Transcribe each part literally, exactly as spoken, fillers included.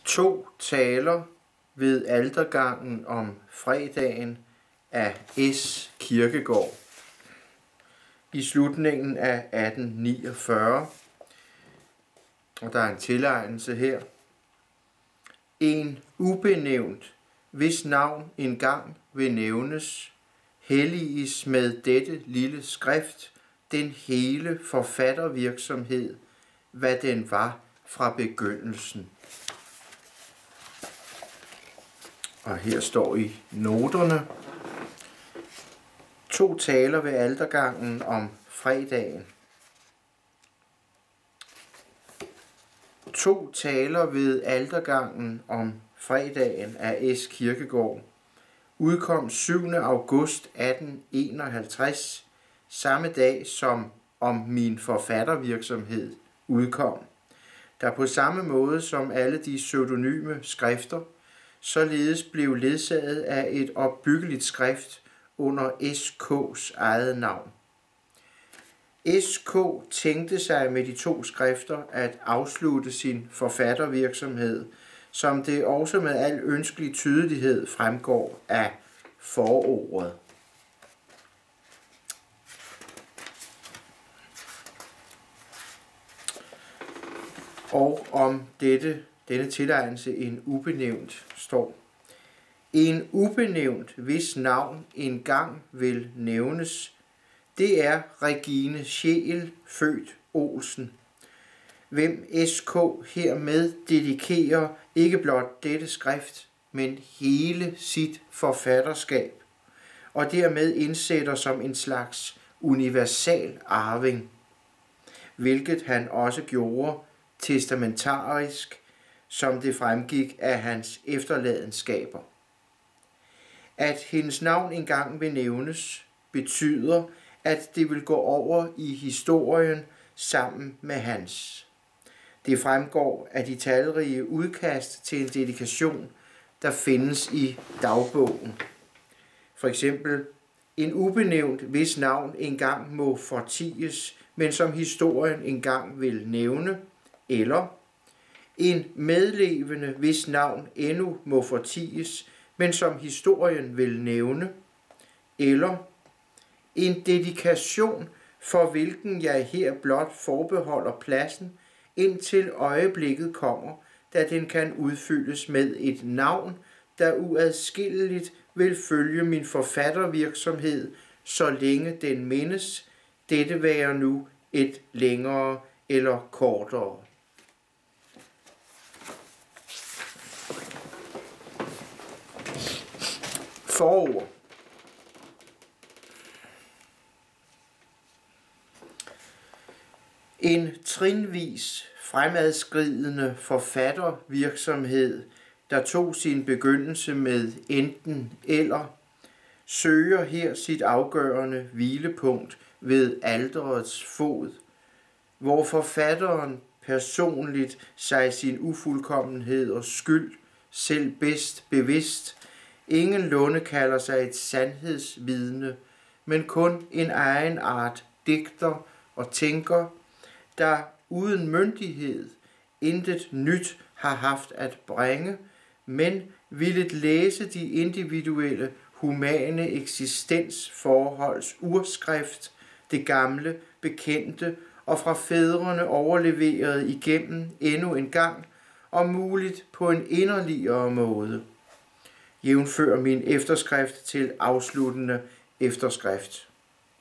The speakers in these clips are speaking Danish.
To taler ved altergangen om fredagen af S. Kierkegaard i slutningen af atten niogfyrre, og der er en tilegnelse her. En ubenævnt, hvis navn engang vil nævnes, helliges med dette lille skrift den hele forfattervirksomhed, hvad den var fra begyndelsen. Og her står i noterne: To taler ved altergangen om fredagen. To taler ved altergangen om fredagen af S. Kierkegaard udkom syvende august atten enoghalvtreds, samme dag som Om min forfattervirksomhed udkom, der på samme måde som alle de pseudonyme skrifter således blev ledsaget af et opbyggeligt skrift under S K's eget navn. S K tænkte sig med de to skrifter at afslutte sin forfattervirksomhed, som det også med al ønskelig tydelighed fremgår af forordet. Og om dette, denne tilegnelse en ubenævnt står: En ubenævnt, hvis navn engang vil nævnes, det er Regine Scheel, født Olsen, hvem S K hermed dedikerer ikke blot dette skrift, men hele sit forfatterskab, og dermed indsætter som en slags universal arving, hvilket han også gjorde testamentarisk, som det fremgik af hans efterladenskaber. At hendes navn engang vil nævnes, betyder, at det vil gå over i historien sammen med hans. Det fremgår af de talrige udkast til en dedikation, der findes i dagbogen. For eksempel: en ubenævnt, hvis navn engang må forties, men som historien engang vil nævne, eller en medlevende, hvis navn endnu må forties, men som historien vil nævne, eller en dedikation, for hvilken jeg her blot forbeholder pladsen, indtil øjeblikket kommer, da den kan udfyldes med et navn, der uadskilleligt vil følge min forfattervirksomhed, så længe den mindes, dette være nu et længere eller kortere. Forord. En trinvis fremadskridende forfattervirksomhed, der tog sin begyndelse med enten eller, søger her sit afgørende hvilepunkt ved alterets fod, hvor forfatteren personligt sig sin ufuldkommenhed og skyld selv bedst bevidst ingenlunde kalder sig et sandhedsvidne, men kun en egen art digter og tænker, der uden myndighed intet nyt har haft at bringe, men villet læse de individuelle humane eksistensforholds urskrift, det gamle, bekendte og fra fædrene overleveret igennem endnu en gang, om muligt på en inderligere måde, jævnfør min efterskrift til afsluttende efterskrift.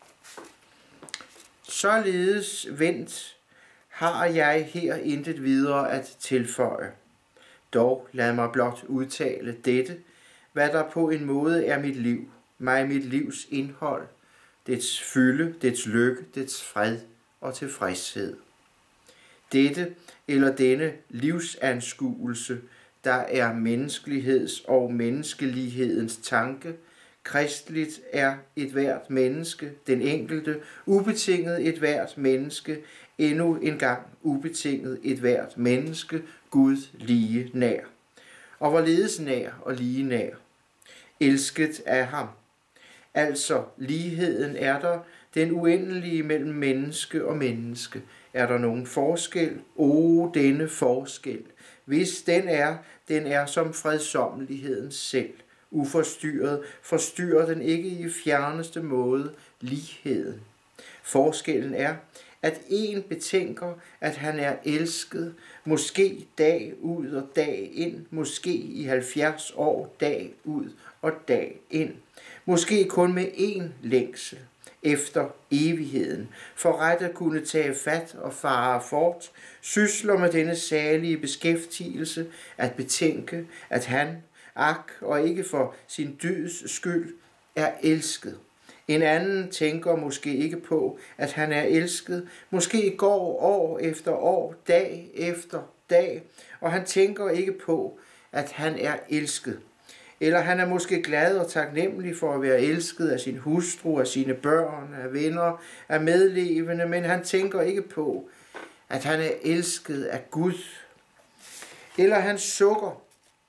Således vendt har jeg her intet videre at tilføje. Dog lad mig blot udtale dette, hvad der på en måde er mit liv, mig mit livs indhold, dets fylde, dets lykke, dets fred og tilfredshed. Dette eller denne livsanskuelse, der er menneskeligheds og menneskelighedens tanke, kristligt er et hvert menneske, den enkelte, ubetinget et hvert menneske, endnu engang ubetinget et hvert menneske, Gud lige nær. Og hvorledes nær og lige nær? Elsket af ham. Altså ligheden er der, den uendelige mellem menneske og menneske, Er der nogen forskel? O, denne forskel. Hvis den er, den er som fredsommeligheden selv. Uforstyrret forstyrrer den ikke i fjerneste måde ligheden. Forskellen er, at en betænker, at han er elsket, måske dag ud og dag ind, måske i halvfjerds år dag ud og dag ind, måske kun med én længsel efter evigheden, for ret at kunne tage fat og fare fort, sysler med denne salige beskæftigelse at betænke, at han, ak, og ikke for sin dyds skyld, er elsket. En anden tænker måske ikke på, at han er elsket, måske går år efter år, dag efter dag, og han tænker ikke på, at han er elsket. Eller han er måske glad og taknemmelig for at være elsket af sin hustru, af sine børn, af venner, af medlevende, men han tænker ikke på, at han er elsket af Gud. Eller han sukker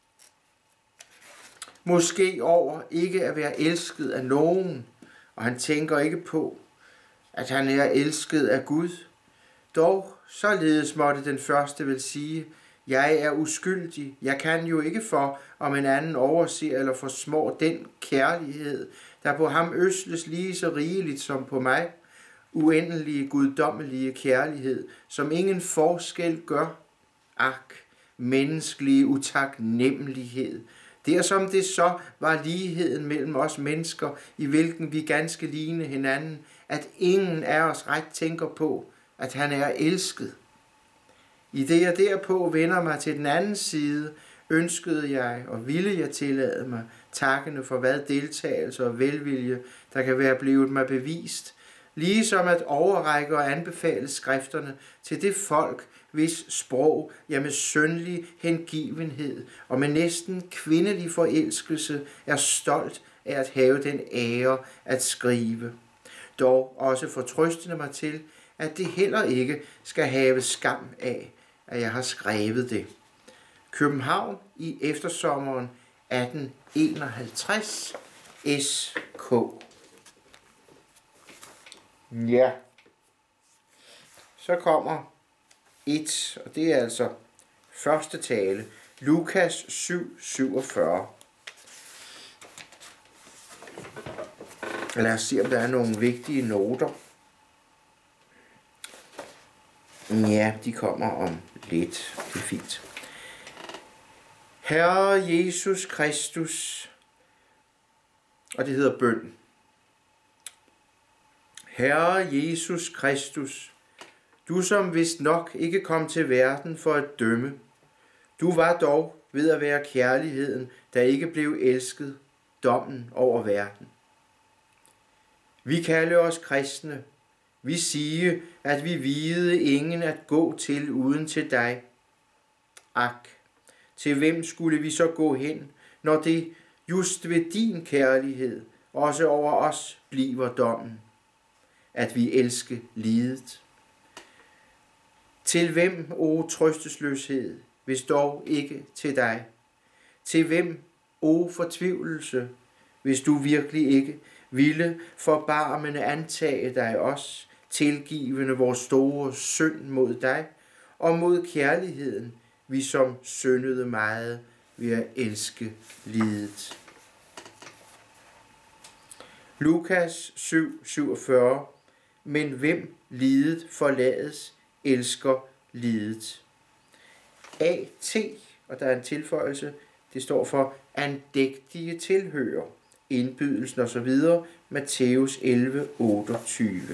måske over ikke at være elsket af nogen, og han tænker ikke på, at han er elsket af Gud. Dog således måtte den første vel sige, jeg er uskyldig, jeg kan jo ikke for, om en anden overser eller forsmår den kærlighed, der på ham øsles lige så rigeligt som på mig, uendelige guddommelige kærlighed, som ingen forskel gør. Ak, menneskelige utaknemmelighed. Der som det så var ligheden mellem os mennesker, i hvilken vi ganske ligne hinanden, at ingen af os ret tænker på, at han er elsket. I det jeg derpå vender mig til den anden side, ønskede jeg og ville jeg tillade mig, takkende for hvad deltagelse og velvilje, der kan være blevet mig bevist, ligesom at overrække og anbefale skrifterne til det folk, hvis sprog jeg med syndlig hengivenhed og med næsten kvindelig forelskelse er stolt af at have den ære at skrive. Dog også fortrøstende mig til, at det heller ikke skal have skam af, at jeg har skrevet det. København i eftersommeren atten enoghalvtreds, S K. Ja, så kommer et, og det er altså første tale, Lukas syv syvogfyrre. Lad os se, om der er nogle vigtige noter. Ja, de kommer om lidt. Det er fint. Herre Jesus Kristus, og det hedder bøn. Herre Jesus Kristus, du som vist nok ikke kom til verden for at dømme, du var dog ved at være kærligheden, der ikke blev elsket, dommen over verden. Vi kalder os kristne. Vi sige, at vi vide ingen at gå til uden til dig. Ak, til hvem skulle vi så gå hen, når det just ved din kærlighed også over os bliver dommen, at vi elske lidet? Til hvem, o trøstesløshed, hvis dog ikke til dig? Til hvem, o fortvivlelse, hvis du virkelig ikke ville forbarmende antage dig os, tilgivende vores store synd mod dig, og mod kærligheden, vi som syndede meget ved at elske lidet. Lukas syv syvogfyrre. Men hvem lidet forlades, elsker lidet. A T, og der er en tilføjelse, det står for andægtige tilhører, indbydelsen osv. Matthæus elleve otteogtyve.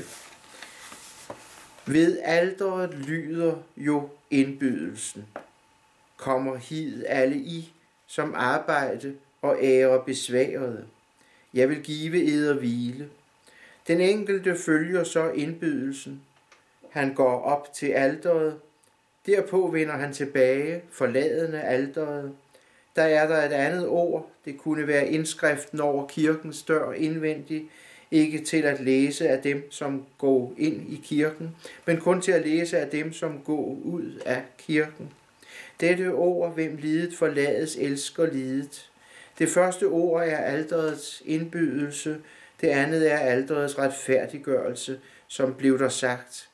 Ved alteret lyder jo indbydelsen. Kommer hid alle I, som arbejde og ære besværede. Jeg vil give eder hvile. Den enkelte følger så indbydelsen. Han går op til alteret. Derpå vender han tilbage, forladende alteret. Der er der et andet ord. Det kunne være indskriften over kirkens dør indvendigt. Ikke til at læse af dem, som går ind i kirken, men kun til at læse af dem, som går ud af kirken. Dette ord, hvem lidet forlades, elsker lidet. Det første ord er alterets indbydelse. Det andet er alterets retfærdiggørelse, som blev der sagt.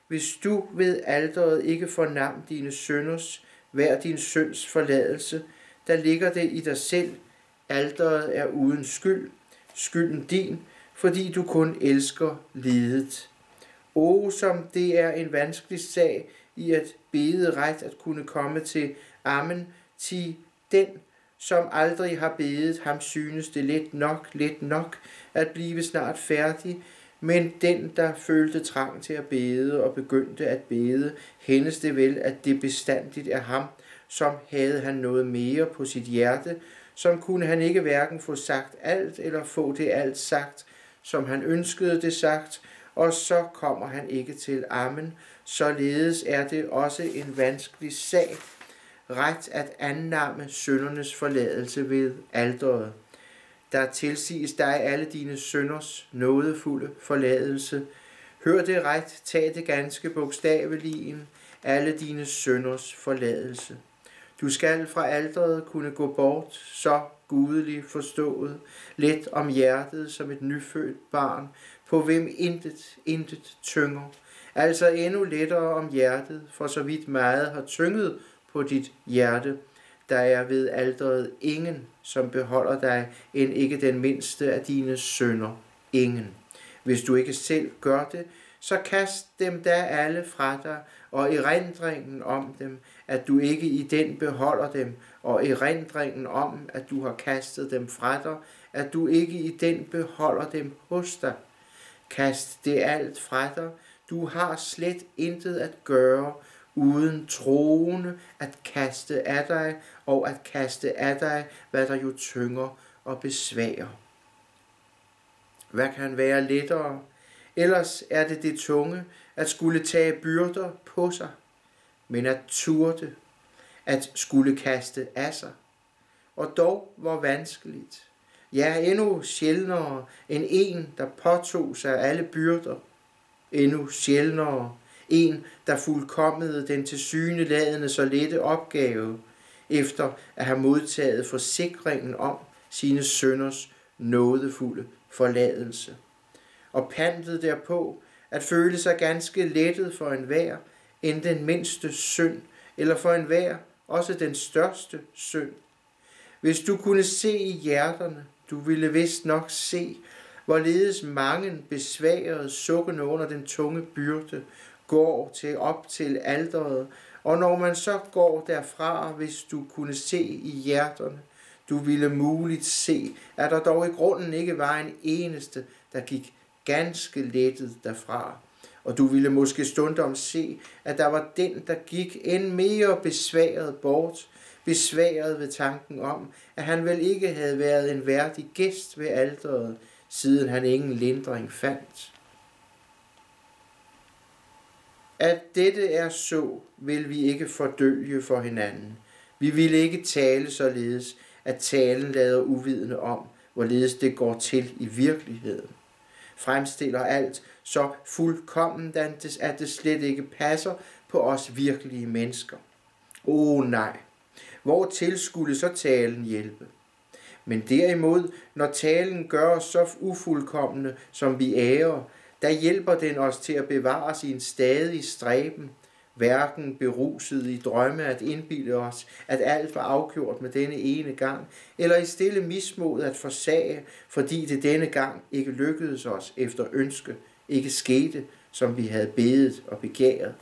hvis du ved alteret ikke fornam dine synders, hver din synds forladelse, der ligger det i dig selv. Alteret er uden skyld, skylden din, fordi du kun elsker lidet. O, som det er en vanskelig sag i at bede ret at kunne komme til Amen, til den, som aldrig har bedet, ham synes det let nok, let nok at blive snart færdig, men den, der følte trang til at bede og begyndte at bede, hændes det vel, at det bestandigt er ham, som havde han noget mere på sit hjerte, som kunne han ikke hverken få sagt alt eller få det alt sagt, som han ønskede det sagt, og så kommer han ikke til Amen. Således er det også en vanskelig sag, ret at annamme syndernes forladelse ved alteret. Der tilsiges dig alle dine synders nådefulde forladelse. Hør det ret, tag det ganske bogstaveligen, alle dine synders forladelse. Du skal fra alteret kunne gå bort, så gudeligt forstået, let om hjertet som et nyfødt barn, på hvem intet, intet tynger. Altså endnu lettere om hjertet, for så vidt meget har tynget på dit hjerte. Der er ved alteret ingen, som beholder dig, end ikke den mindste af dine synder. Ingen. Hvis du ikke selv gør det, så kast dem da alle fra dig, og erindringen om dem, at du ikke i den beholder dem, og erindringen om, at du har kastet dem fra dig, at du ikke i den beholder dem hos dig. Kast det alt fra dig. Du har slet intet at gøre, uden troende at kaste af dig, og at kaste af dig, hvad der jo tynger og besværer. Hvad kan være lettere? Ellers er det det tunge, at skulle tage byrder på sig, men at turde, at skulle kaste af sig. Og dog hvor vanskeligt. Ja, endnu sjældnere end en, der påtog sig alle byrder. Endnu sjældnere en, der fuldkommede den tilsyneladende så lette opgave, efter at have modtaget forsikringen om sine synders nådefulde forladelse. Og pantet derpå at føle sig ganske lettet for enhver, end den mindste synd, eller for enhver også den største synd. Hvis du kunne se i hjerterne, du ville vist nok se, hvorledes mange besværede sukkende under den tunge byrde går til op til alteret, og når man så går derfra, hvis du kunne se i hjerterne, du ville muligt se, at der dog i grunden ikke var en eneste, der gik ganske lettet derfra. Og du ville måske stundom se, at der var den, der gik end mere besværet bort, besværet ved tanken om, at han vel ikke havde været en værdig gæst ved alteret, siden han ingen lindring fandt. At dette er så, vil vi ikke fordølge for hinanden. Vi vil ikke tale således, at talen lader uvidende om, hvorledes det går til i virkeligheden. Fremstiller alt så fuldkomment, at det slet ikke passer på os virkelige mennesker. Åh oh, nej, hvor til skulle så talen hjælpe? Men derimod, når talen gør os så ufuldkommende, som vi ærer, der hjælper den os til at bevare sin stadig stræben, hverken beruset i drømme at indbilde os, at alt var afgjort med denne ene gang, eller i stille mismod at forsage, fordi det denne gang ikke lykkedes os efter ønske, ikke skete, som vi havde bedet og begæret.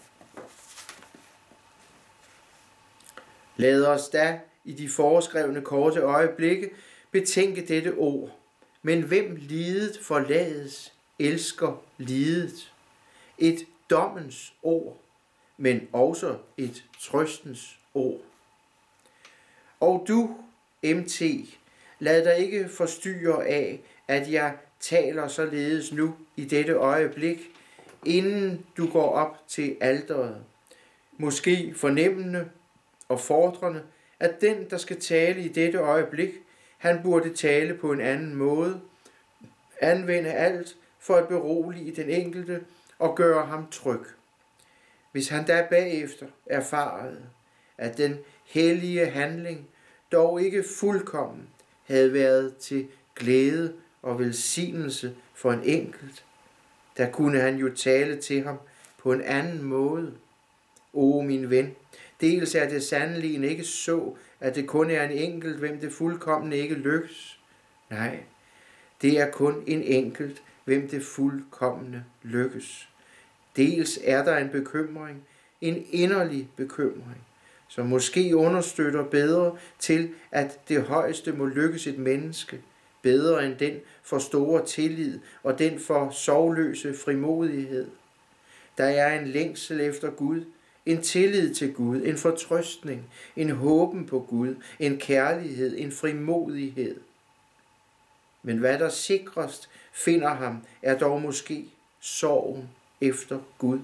Lad os da i de foreskrevne korte øjeblikke betænke dette ord. Men hvem lidet forlades, elsker lidet. Et dommens ord, men også et trøstens ord. Og du, M T, lad dig ikke forstyrre af, at jeg taler således nu i dette øjeblik, inden du går op til alteret. Måske fornemmende og fordrende, at den, der skal tale i dette øjeblik, han burde tale på en anden måde, anvende alt for at berolige den enkelte og gøre ham tryg. Hvis han da bagefter erfarede, at den hellige handling dog ikke fuldkommen havde været til glæde og velsignelse for en enkelt, der kunne han jo tale til ham på en anden måde. O min ven, dels er det sandelig ikke så, at det kun er en enkelt, hvem det fuldkomne ikke lykkes. Nej, det er kun en enkelt, hvem det fuldkomne lykkes. Dels er der en bekymring, en inderlig bekymring, som måske understøtter bedre til, at det højeste må lykkes et menneske, bedre end den for store tillid og den for sorgløse frimodighed. Der er en længsel efter Gud, en tillid til Gud, en fortrøstning, en håben på Gud, en kærlighed, en frimodighed. Men hvad der sikrest finder ham, er dog måske sorgen efter Gud.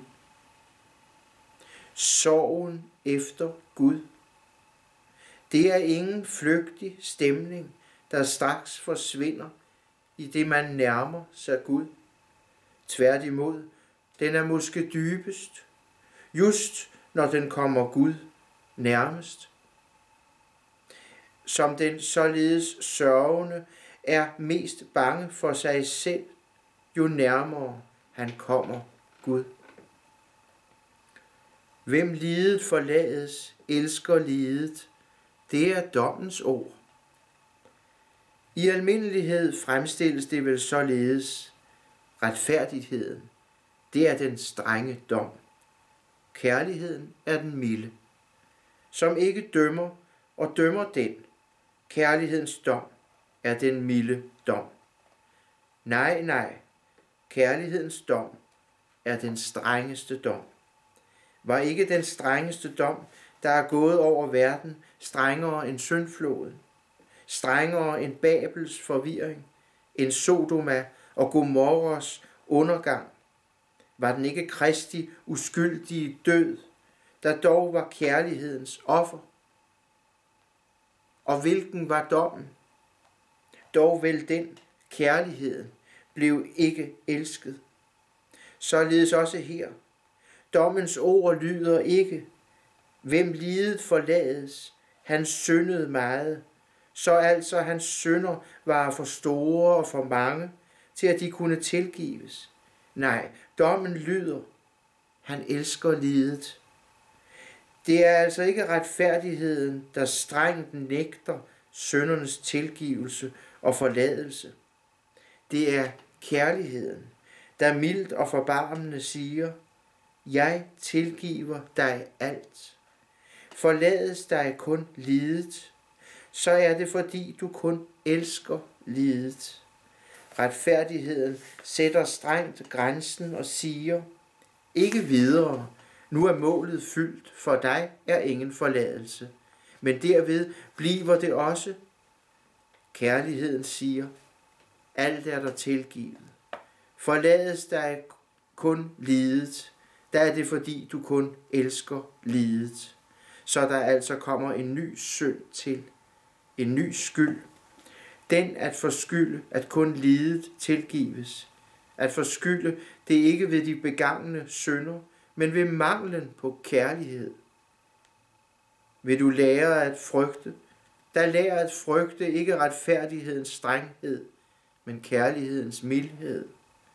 Sorgen efter Gud. Det er ingen flygtig stemning, der straks forsvinder, i det man nærmer sig Gud. Tværtimod, den er måske dybest, just når den kommer Gud nærmest. Som den således sørgende er mest bange for sig selv, jo nærmere han kommer Gud. Hvem lidet forlades, elsker lidet. Det er dommens ord. I almindelighed fremstilles det vel således. Retfærdigheden, det er den strenge dom. Kærligheden er den milde, som ikke dømmer og dømmer den. Kærlighedens dom er den milde dom. Nej, nej, kærlighedens dom er den strengeste dom. Var ikke den strengeste dom, der er gået over verden, strengere end syndfloden, strengere end Babels forvirring, end Sodoma og Gomorras undergang? Var den ikke Kristi uskyldige død, der dog var kærlighedens offer? Og hvilken var dommen? Dog vel den, kærligheden, blev ikke elsket. Således også her. Dommens ord lyder ikke, hvem lidet forlades, han syndede meget, så altså hans synder var for store og for mange, til at de kunne tilgives. Nej, dommen lyder, han elsker lidet. Det er altså ikke retfærdigheden, der strengt nægter syndernes tilgivelse og forladelse. Det er kærligheden, der mildt og forbarmende siger, jeg tilgiver dig alt. Forlades dig kun lidet, så er det fordi du kun elsker lidet. Retfærdigheden sætter strengt grænsen og siger, ikke videre, nu er målet fyldt, for dig er ingen forladelse. Men derved bliver det også. Kærligheden siger, alt er der tilgivet. Forlades dig kun lidet, der er det fordi du kun elsker lidet. Så der altså kommer en ny synd til, en ny skyld. Den at forskylde, at kun lidet tilgives. At forskylde, det er ikke ved de begangne synder, men ved manglen på kærlighed. Vil du lære at frygte, der lærer at frygte ikke retfærdighedens strenghed, men kærlighedens mildhed.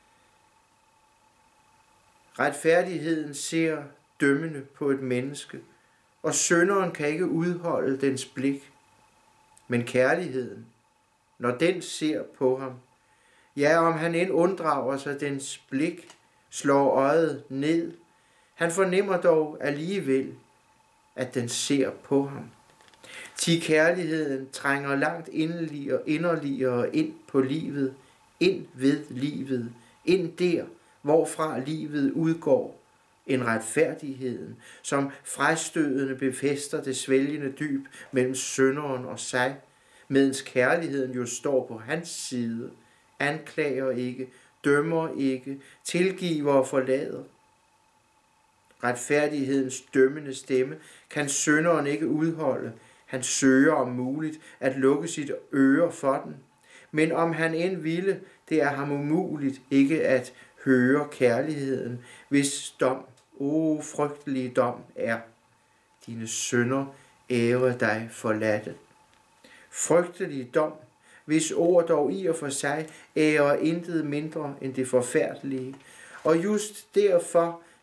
Retfærdigheden ser dømmende på et menneske, og synderen kan ikke udholde dens blik. Men kærligheden, når den ser på ham, ja, om han end unddrager sig dens blik, slår øjet ned, han fornemmer dog alligevel, at den ser på ham. Ti kærligheden trænger langt inderligere, inderligere ind på livet, ind ved livet, ind der, hvorfra livet udgår, en retfærdigheden, som frastødende befæster det svælgende dyb mellem synderen og sig, medens kærligheden jo står på hans side, anklager ikke, dømmer ikke, tilgiver og forlader. Retfærdighedens dømmende stemme kan synderen ikke udholde. Han søger om muligt at lukke sit øre for den. Men om han end ville, det er ham umuligt ikke at høre kærligheden, hvis dom, o oh, frygtelige dom er. Dine synder ære dig forladte. Frygtelig dom, hvis ord dog i og for sig ærer intet mindre end det forfærdelige. Og just derfor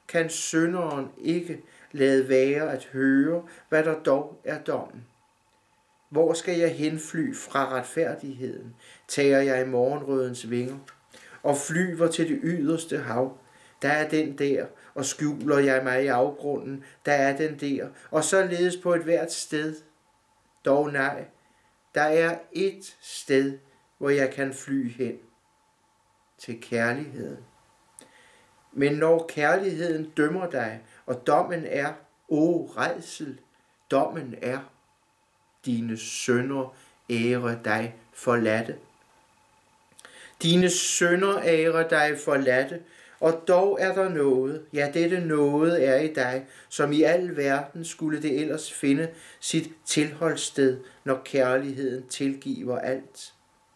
kan synderen ikke lade være at høre, hvad der dog er dommen. Hvor skal jeg henfly fra retfærdigheden? Tager jeg i morgenrødens vinger og flyver til det yderste hav. Der er den der, og skjuler jeg mig i afgrunden. Der er den der, og således på et hvert sted. Dog nej, der er et sted, hvor jeg kan fly hen. Til kærligheden. Men når kærligheden dømmer dig, og dommen er, o rædsel, dommen er, dine synder ære dig forladte. Dine synder ære dig forladte, og dog er der noget, ja dette noget er i dig, som i al verden skulle det ellers finde sit tilholdssted, når kærligheden tilgiver alt.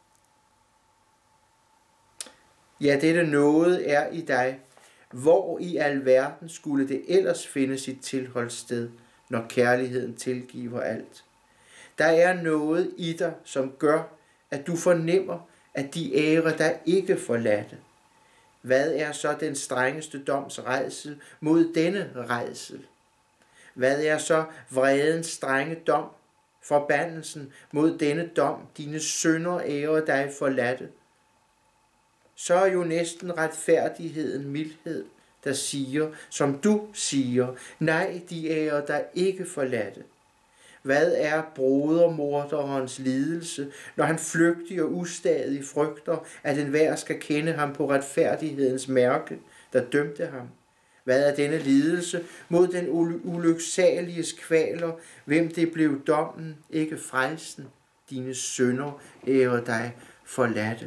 Ja, dette noget er i dig, hvor i al verden skulle det ellers finde sit tilholdssted, når kærligheden tilgiver alt. Der er noget i dig, som gør, at du fornemmer, at de ære dig ikke forladte. Hvad er så den strengeste doms rædsel mod denne rædsel? Hvad er så vredens strenge dom, forbandelsen mod denne dom, dine synder ære dig forladte? Så er jo næsten retfærdigheden mildhed, der siger, som du siger, nej, de ære dig ikke forladte. Hvad er brodermorderens lidelse, når han flygtig og ustadig frygter, at enhver skal kende ham på retfærdighedens mærke, der dømte ham? Hvad er denne lidelse mod den ulyksaliges kvaler, hvem det blev dommen, ikke frelsen, dine synder ære dig forladte?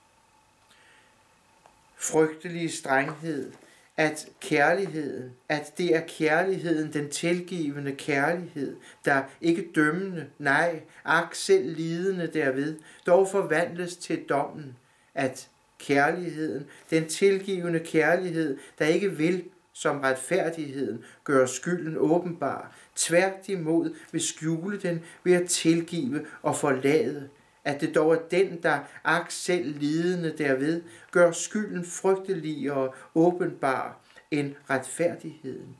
Frygtelig strenghed, at kærligheden, at det er kærligheden, den tilgivende kærlighed, der ikke dømmende, nej, ak selv lidende derved, dog forvandles til dommen, at kærligheden, den tilgivende kærlighed, der ikke vil, som retfærdigheden, gør skylden åbenbar, tværtimod vil skjule den ved at tilgive og forlade, at det dog er den, der ak selv lidende derved, gør skylden frygteligere åbenbar end retfærdigheden.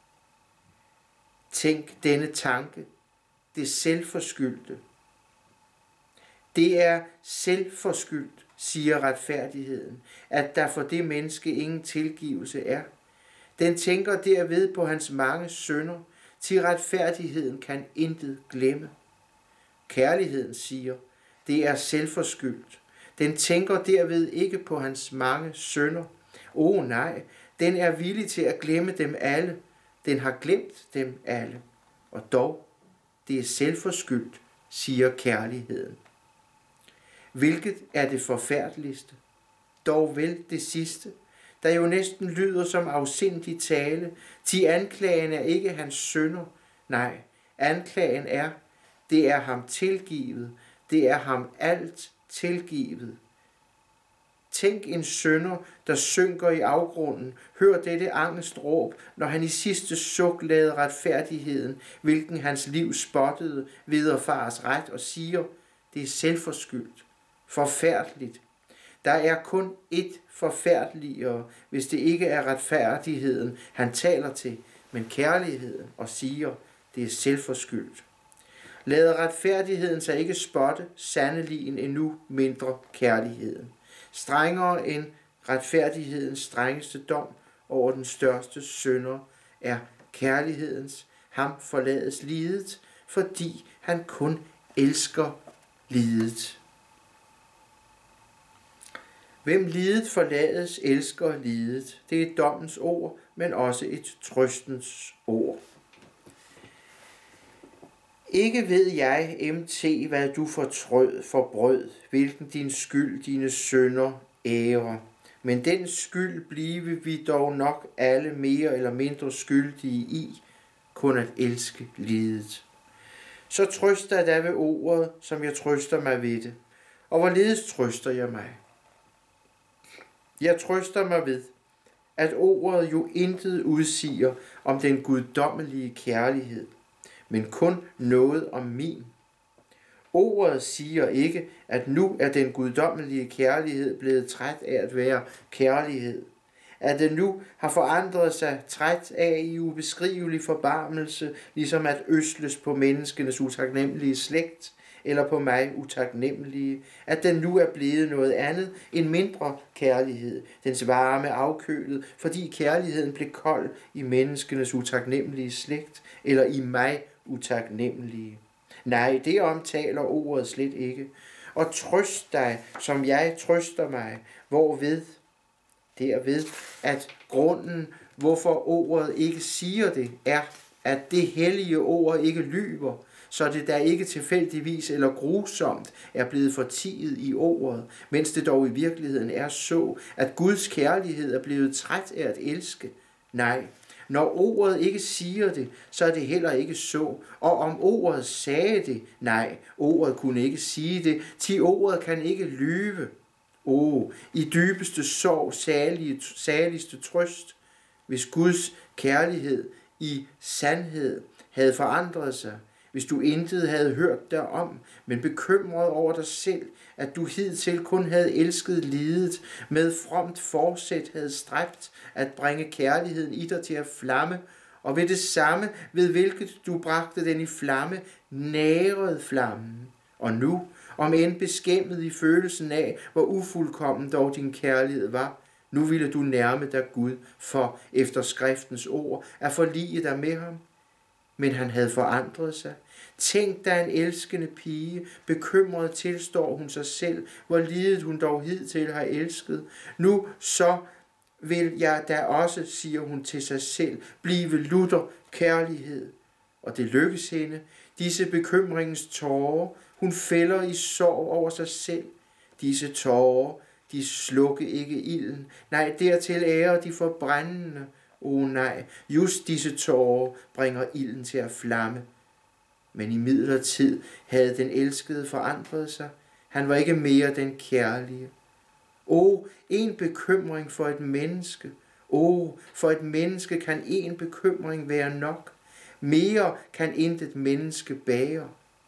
Tænk denne tanke, det selvforskyldte. Det er selvforskyldt, siger retfærdigheden, at der for det menneske ingen tilgivelse er. Den tænker derved på hans mange synder, til retfærdigheden kan intet glemme. Kærligheden siger, det er selvforskyldt. Den tænker derved ikke på hans mange synder. Åh oh, nej, den er villig til at glemme dem alle. Den har glemt dem alle. Og dog, det er selvforskyldt, siger kærligheden. Hvilket er det forfærdeligste? Dog vel det sidste, der jo næsten lyder som afsindig tale. Ti anklagen er ikke hans synder. Nej, anklagen er, det er ham tilgivet. Det er ham alt tilgivet. Tænk en synder, der synker i afgrunden. Hør dette angstråb, når han i sidste suk lader retfærdigheden, hvilken hans liv spottede, vederfars ret og siger, det er selvforskyldt. Forfærdeligt. Der er kun ét forfærdeligere, hvis det ikke er retfærdigheden, han taler til, men kærligheden og siger, det er selvforskyldt. Lader retfærdigheden sig ikke spotte, sandelig en endnu mindre kærligheden. Strengere end retfærdighedens strengeste dom over den største synder er kærlighedens, ham forlades lidet, fordi han kun elsker lidet. Hvem lidet forlades, elsker lidet. Det er dommens ord, men også et trøstens ord. Ikke ved jeg, M T, hvad du fortrød for brød, hvilken din skyld dine synder ærer. Men den skyld blive vi dog nok alle mere eller mindre skyldige i, kun at elske lidet. Så trøster jeg da ved ordet, som jeg trøster mig ved det. Og hvorledes trøster jeg mig? Jeg trøster mig ved, at ordet jo intet udsiger om den guddommelige kærlighed, men kun noget om min. Ordet siger ikke, at nu er den guddommelige kærlighed blevet træt af at være kærlighed, at den nu har forandret sig, træt af i ubeskrivelig forbarmelse, ligesom at øsles på menneskenes utaknemmelige slægt, eller på mig utaknemmelige, at den nu er blevet noget andet end mindre kærlighed, dens varme afkølet, fordi kærligheden blev kold i menneskenes utaknemmelige slægt, eller i mig utaknemmelige. Nej, det omtaler ordet slet ikke. Og trøst dig, som jeg trøster mig, hvorved? Derved, at grunden, hvorfor ordet ikke siger det, er, at det hellige ord ikke lyver, så det der ikke tilfældigvis eller grusomt er blevet fortiet i ordet, mens det dog i virkeligheden er så, at Guds kærlighed er blevet træt af at elske. Nej, når ordet ikke siger det, så er det heller ikke så. Og om ordet sagde det, nej, ordet kunne ikke sige det, til ordet kan ikke lyve. O, oh, i dybeste sorg, salige, saligste trøst, hvis Guds kærlighed i sandhed havde forandret sig, hvis du intet havde hørt derom, men bekymret over dig selv, at du hidtil kun havde elsket lidet, med fromt forsæt havde stræbt at bringe kærligheden i dig til at flamme, og ved det samme, ved hvilket du bragte den i flamme, nærede flammen. Og nu, om end beskæmmet i følelsen af, hvor ufuldkommen dog din kærlighed var, nu ville du nærme dig Gud, for efter skriftens ord at forlige dig med ham. Men han havde forandret sig. Tænk dig en elskende pige, bekymret tilstår hun sig selv, hvor lidet hun dog hidtil har elsket. Nu så vil jeg da også, siger hun til sig selv, blive lutter kærlighed. Og det lykkes hende. Disse bekymringens tårer, hun fælder i sorg over sig selv. Disse tårer, de slukke ikke ilden. Nej, dertil ærer de forbrændende. O oh, nej, just disse tårer bringer ilden til at flamme. Men i midlertid havde den elskede forandret sig. Han var ikke mere den kærlige. O, oh, en bekymring for et menneske. O, oh, for et menneske kan en bekymring være nok. Mere kan intet menneske bære.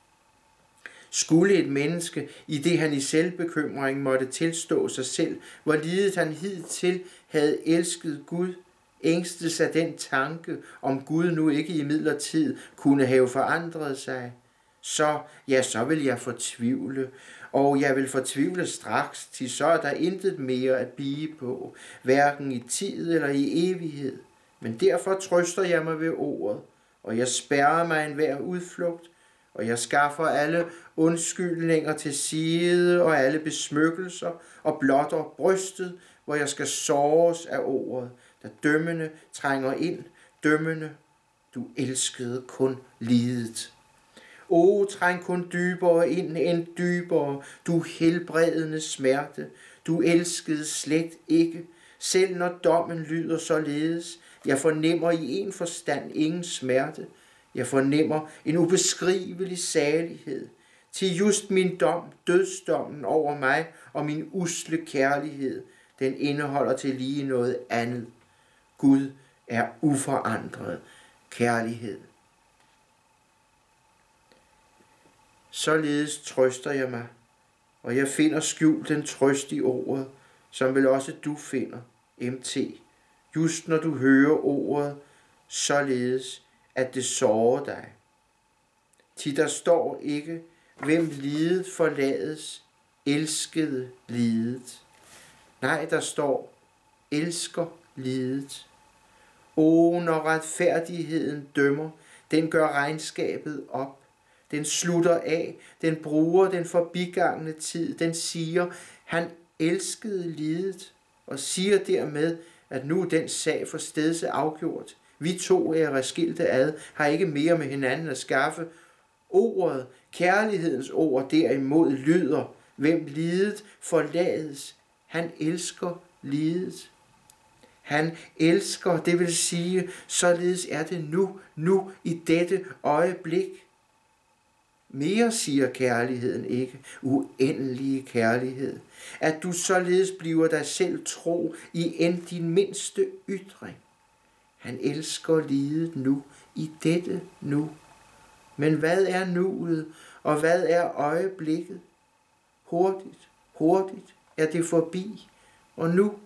Skulle et menneske, i det han i selvbekymring måtte tilstå sig selv, hvor lidet han hidtil havde elsket Gud, ængstes af den tanke, om Gud nu ikke i midlertid kunne have forandret sig, så, ja, så vil jeg fortvivle, og jeg vil fortvivle straks, til så er der intet mere at bige på, hverken i tid eller i evighed. Men derfor trøster jeg mig ved ordet, og jeg spærrer mig enhver udflugt, og jeg skaffer alle undskyldninger til side og alle besmykkelser og blotter brystet, hvor jeg skal såres af ordet, der dømmende trænger ind, dømmende, du elskede kun lidet. O, træng kun dybere ind end dybere, du helbredende smerte, du elskede slet ikke, selv når dommen lyder således, jeg fornemmer i en forstand ingen smerte, jeg fornemmer en ubeskrivelig salighed, til just min dom, dødsdommen over mig og min usle kærlighed, den indeholder til lige noget andet. Gud er uforandret kærlighed. Således trøster jeg mig, og jeg finder skjult den trøst i ordet, som vel også du finder, M T, just når du hører ordet, således at det sårer dig. Til der står ikke, hvem lidet forlades, elskede lidet. Nej, der står, elsker lidet. O, når retfærdigheden dømmer, den gør regnskabet op. Den slutter af, den bruger den forbigangne tid, den siger, han elskede lidet, og siger dermed, at nu er den sag for stedse afgjort. Vi to er skilte ad, har ikke mere med hinanden at skaffe. Ordet, kærlighedens ord derimod lyder, hvem lidet forlades, han elsker lidet. Han elsker, det vil sige, således er det nu, nu i dette øjeblik. Mere siger kærligheden ikke, uendelige kærlighed, at du således bliver dig selv tro i end din mindste ytring. Han elsker lidet nu, i dette nu. Men hvad er nuet, og hvad er øjeblikket? Hurtigt, hurtigt er det forbi, og nu,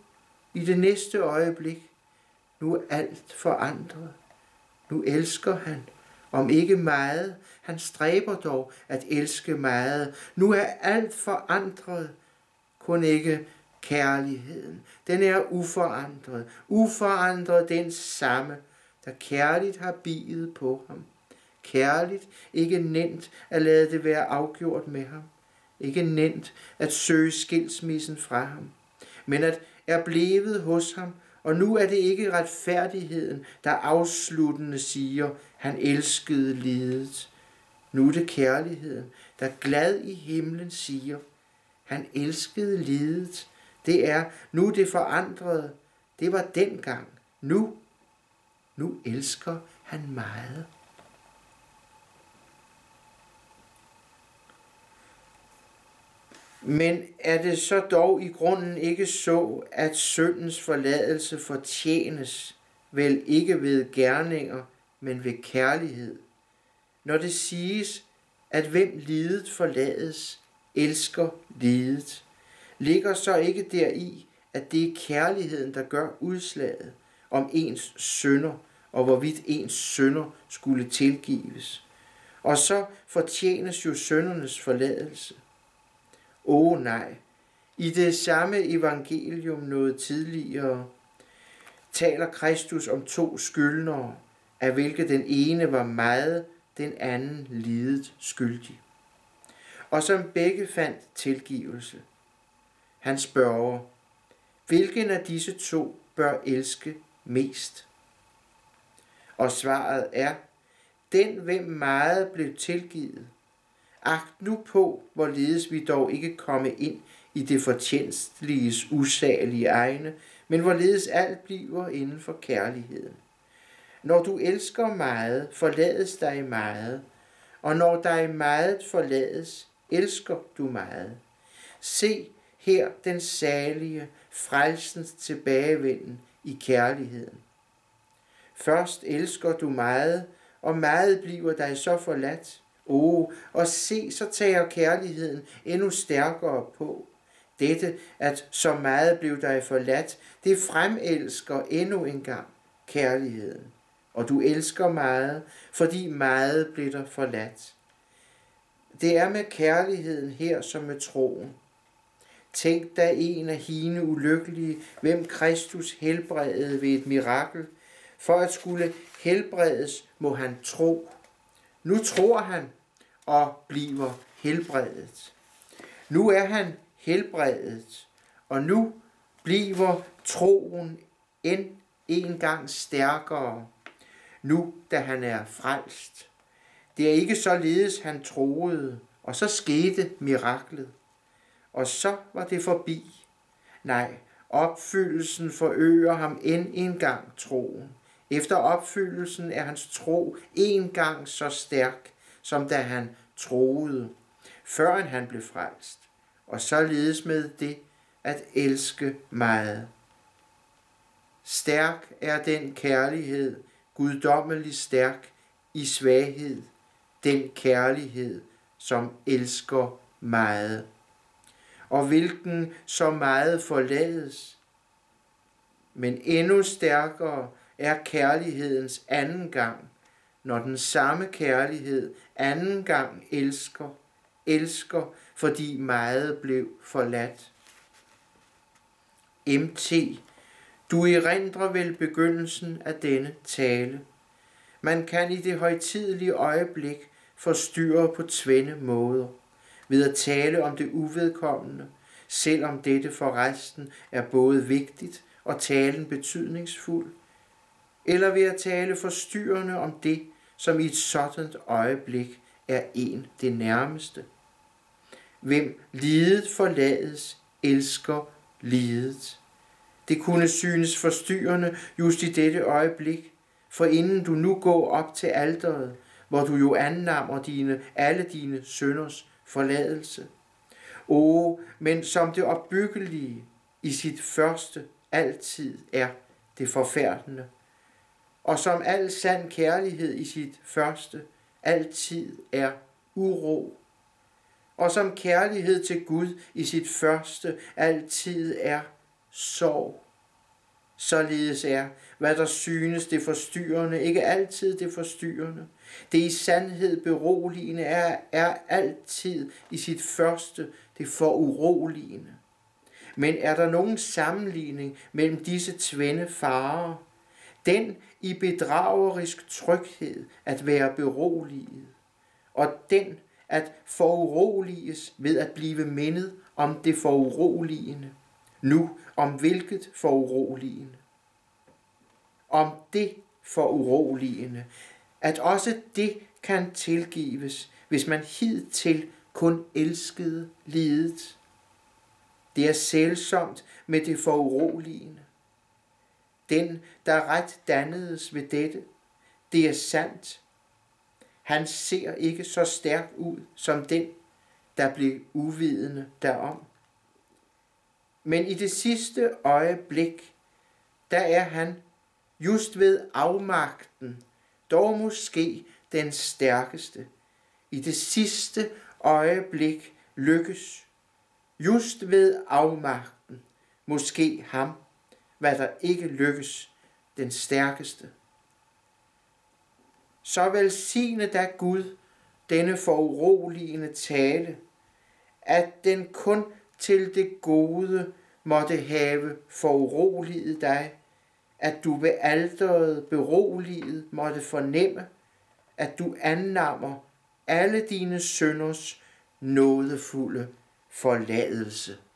i det næste øjeblik, nu er alt forandret. Nu elsker han, om ikke meget, han stræber dog at elske meget. Nu er alt forandret, kun ikke kærligheden. Den er uforandret, uforandret den samme, der kærligt har biet på ham. Kærligt, ikke nemt at lade det være afgjort med ham. Ikke nemt at søge skilsmissen fra ham, men at er blevet hos ham, og nu er det ikke retfærdigheden, der afsluttende siger, han elskede lidet. Nu er det kærligheden, der glad i himlen siger, han elskede lidet. Det er nu det forandrede. Det var dengang. Nu, nu elsker han meget. Men er det så dog i grunden ikke så, at syndens forladelse fortjenes, vel ikke ved gerninger, men ved kærlighed? Når det siges, at hvem lidet forlades, elsker lidet, ligger så ikke deri, at det er kærligheden, der gør udslaget om ens synder, og hvorvidt ens synder skulle tilgives. Og så fortjenes jo syndernes forladelse. Åh oh, nej, i det samme evangelium noget tidligere taler Kristus om to skyldnere, af hvilke den ene var meget, den anden lidet skyldig, og som begge fandt tilgivelse. Han spørger, hvilken af disse to bør elske mest? Og svaret er, den hvem meget blev tilgivet. Agt nu på, hvorledes vi dog ikke komme ind i det fortjenstliges usagelige egne, men hvorledes alt bliver inden for kærligheden. Når du elsker meget, forlades dig meget, og når dig meget forlades, elsker du meget. Se her den salige, frelsens tilbagevenden i kærligheden. Først elsker du meget, og meget bliver dig så forladt. Oh, og se, så tager kærligheden endnu stærkere på. Dette, at så meget blev dig forladt, det fremelsker endnu engang kærligheden. Og du elsker meget, fordi meget blev dig forladt. Det er med kærligheden her som med troen. Tænk da en af hine ulykkelige, hvem Kristus helbredede ved et mirakel. For at skulle helbredes, må han tro. Nu tror han og bliver helbredet. Nu er han helbredet, og nu bliver troen end en gang stærkere, nu da han er frelst. Det er ikke således han troede, og så skete miraklet, og så var det forbi. Nej, opfyldelsen forøger ham end en gang troen. Efter opfyldelsen er hans tro en gang så stærk, som da han troede, før han blev frelst, og således med det at elske meget. Stærk er den kærlighed, guddommelig stærk i svaghed, den kærlighed, som elsker meget. Og hvilken så meget forlades, men endnu stærkere er kærlighedens anden gang, når den samme kærlighed anden gang elsker, elsker, fordi meget blev forladt. M T. Du erindrer vel begyndelsen af denne tale. Man kan i det højtidelige øjeblik forstyrre på tvende måder, ved at tale om det uvedkommende, selvom dette for resten er både vigtigt og talen betydningsfuld, eller ved at tale forstyrrende om det, som i et sådant øjeblik er en det nærmeste. Hvem lidet forlades, elsker lidet. Det kunne synes forstyrrende just i dette øjeblik, for inden du nu går op til alteret, hvor du jo annammer dine, alle dine synders forladelse. O, men som det opbyggelige i sit første altid er det forfærdende, og som al sand kærlighed i sit første altid er uro, og som kærlighed til Gud i sit første altid er sorg. Således er, hvad der synes det forstyrrende, ikke altid det forstyrrende. Det i sandhed beroligende er, er altid i sit første det foruroligende. Men er der nogen sammenligning mellem disse tvende farer? Den i bedragerisk tryghed at være beroliget, og den at foruroliges ved at blive mindet om det foruroligende. Nu om hvilket foruroligende? Om det foruroligende, at også det kan tilgives, hvis man hidtil kun elskede lidet. Det er sælsomt med det foruroligende. Den, der ret dannedes ved dette, det er sandt. Han ser ikke så stærk ud som den, der blev uvidende derom. Men i det sidste øjeblik, der er han just ved afmagten, dog måske den stærkeste. I det sidste øjeblik lykkes, just ved afmagten, måske ham, hvad der ikke lykkes, den stærkeste. Så velsigne da Gud denne foruroligende tale, at den kun til det gode måtte have foruroliget dig, at du ved alteret beroliget måtte fornemme, at du annammer alle dine synders nådefulde forladelse.